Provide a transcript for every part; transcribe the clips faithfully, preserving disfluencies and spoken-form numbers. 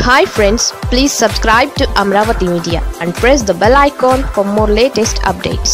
Hi friends, please subscribe to Amravati Media and press the bell icon for more latest updates.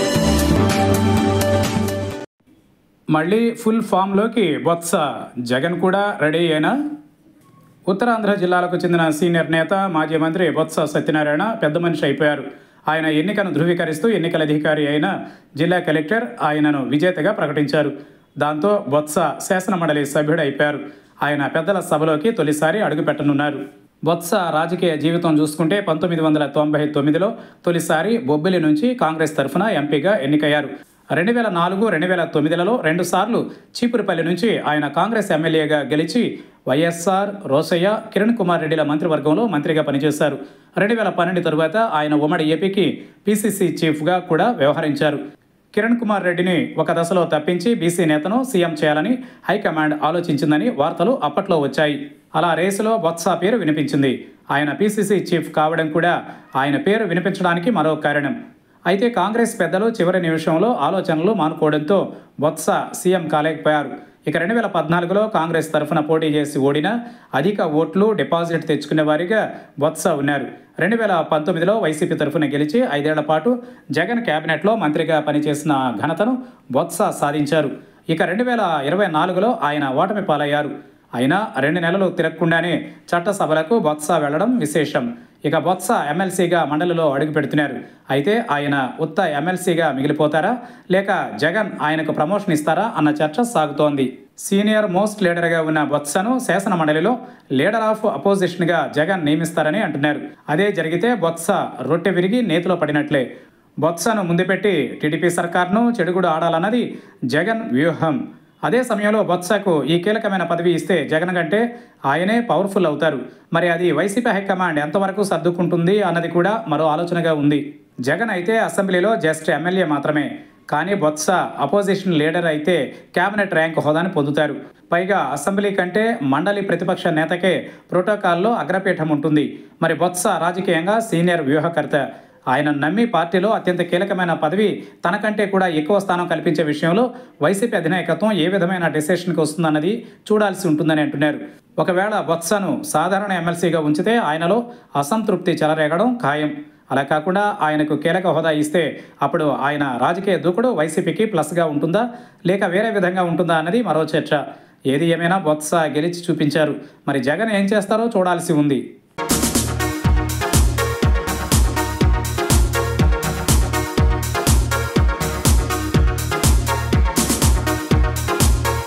మళ్ళీ full ఫామ్లోకి బొత్స జగన్ కూడా ready అయినా? ఉత్తరాంధ్ర జిల్లాలకు చెందిన సీనియర్ నేత మాజీ మంత్రి బొత్స సత్యనారాయణ పెద్ద మనిషి అయిపోయారు. ఆయన ఎన్నికను ధృవీకరిస్తూ ఎన్నికల అధికారి అయిన జిల్లా కలెక్టర్ ఆయనను విజేతగా ప్రకటించారు. దాంతో బొత్స శాసనమండలి సభ్యుడు అయిపోయారు. ఆయన పెద్దల సభలోకి తొలిసారి అడుగుపెట్టనున్నారు. బొత్స రాజకీయ జీవితం చూసుకుంటే పంతొమ్మిది వందల తొంభై తొమ్మిదిలో తొలిసారి బొబ్బిలి నుంచి కాంగ్రెస్ తరఫున ఎంపీగా ఎన్నికయ్యారు. రెండు వేల నాలుగు రెండు వేల తొమ్మిదిలలో రెండుసార్లు చీపురుపల్లి నుంచి ఆయన కాంగ్రెస్ ఎమ్మెల్యేగా గెలిచి వైఎస్ఆర్, రోసయ్య, కిరణ్ కుమార్ రెడ్డిల మంత్రివర్గంలో మంత్రిగా పనిచేశారు. రెండు వేల పన్నెండు తరువాత ఆయన ఉమ్మడి ఏపీకి పీసీసీ చీఫ్గా కూడా వ్యవహరించారు. కిరణ్ కుమార్ రెడ్డిని ఒక దశలో తప్పించి బీసీ నేతను సీఎం చేయాలని హైకమాండ్ ఆలోచించిందని వార్తలు అప్పట్లో వచ్చాయి. అలా రేసులో బొత్స పేరు వినిపించింది. ఆయన పీసీసీ చీఫ్ కావడం కూడా ఆయన పేరు వినిపించడానికి మరో కారణం. అయితే కాంగ్రెస్ పెద్దలు చివరి నిమిషంలో ఆలోచనలు మానుకోవడంతో బొత్స సీఎం కాలేకపోయారు. ఇక రెండు వేల పద్నాలుగులో కాంగ్రెస్ తరఫున పోటీ చేసి ఓడినా అధిక ఓట్లు, డిపాజిట్ తెచ్చుకునే వారిగా బొత్స ఉన్నారు. రెండు వేల పంతొమ్మిదిలో వైసీపీ తరఫున గెలిచి ఐదేళ్ల పాటు జగన్ కేబినెట్లో మంత్రిగా పనిచేసిన ఘనతను బొత్స సాధించారు. ఇక రెండు వేల ఇరవై నాలుగులో ఆయన ఓటమి పాలయ్యారు. అయినా రెండు నెలలు తిరగకుండానే చట్టసభలకు బొత్స వెళ్లడం విశేషం. ఇక బొత్స ఎమ్మెల్సీగా మండలిలో అడుగు పెడుతున్నారు. అయితే ఆయన ఉత్త ఎమ్మెల్సీగా మిగిలిపోతారా, లేక జగన్ ఆయనకు ప్రమోషన్ ఇస్తారా అన్న చర్చ సాగుతోంది. సీనియర్ మోస్ట్ లీడర్గా ఉన్న బొత్సను శాసన మండలిలో లీడర్ ఆఫ్ అపోజిషన్గా జగన్ నియమిస్తారని అంటున్నారు. అదే జరిగితే బొత్స రొట్టె విరిగి నేతిలో పడినట్లే. బొత్సను ముందు పెట్టి టీడీపీ సర్కార్ను చెడుగుడు ఆడాలన్నది జగన్ వ్యూహం. అదే సమయంలో బొత్సకు ఈ కీలకమైన పదవి ఇస్తే జగన్ కంటే ఆయనే పవర్ఫుల్ అవుతారు. మరి అది వైసీపీ హైకమాండ్ ఎంతవరకు సర్దుకుంటుంది అన్నది కూడా మరో ఆలోచనగా ఉంది. జగన్ అయితే అసెంబ్లీలో జస్ట్ ఎమ్మెల్యే మాత్రమే. కానీ బొత్స అపోజిషన్ లీడర్ అయితే కేబినెట్ ర్యాంక్ హోదాను పొందుతారు. పైగా అసెంబ్లీ కంటే మండలి ప్రతిపక్ష నేతకే ప్రోటోకాల్లో అగ్రపీఠం ఉంటుంది. మరి బొత్స రాజకీయంగా సీనియర్ వ్యూహకర్త. ఆయన నమ్మి పార్టీలో అత్యంత కీలకమైన పదవి తనకంటే కూడా ఎక్కువ స్థానం కల్పించే విషయంలో వైసీపీ అధినాయకత్వం ఏ విధమైన డెసిషన్కి వస్తుందన్నది చూడాల్సి ఉంటుందని అంటున్నారు. ఒకవేళ బొత్సను సాధారణ ఎమ్మెల్సీగా ఉంచితే ఆయనలో అసంతృప్తి చెలరేగడం ఖాయం. అలా కాకుండా ఆయనకు కీలక హోదా ఇస్తే అప్పుడు ఆయన రాజకీయ దూకుడు వైసీపీకి ప్లస్గా ఉంటుందా, లేక వేరే విధంగా ఉంటుందా అన్నది మరో చర్చ. ఏది ఏమైనా బొత్స గెలిచి చూపించారు. మరి జగన్ ఏం చేస్తారో చూడాల్సి ఉంది.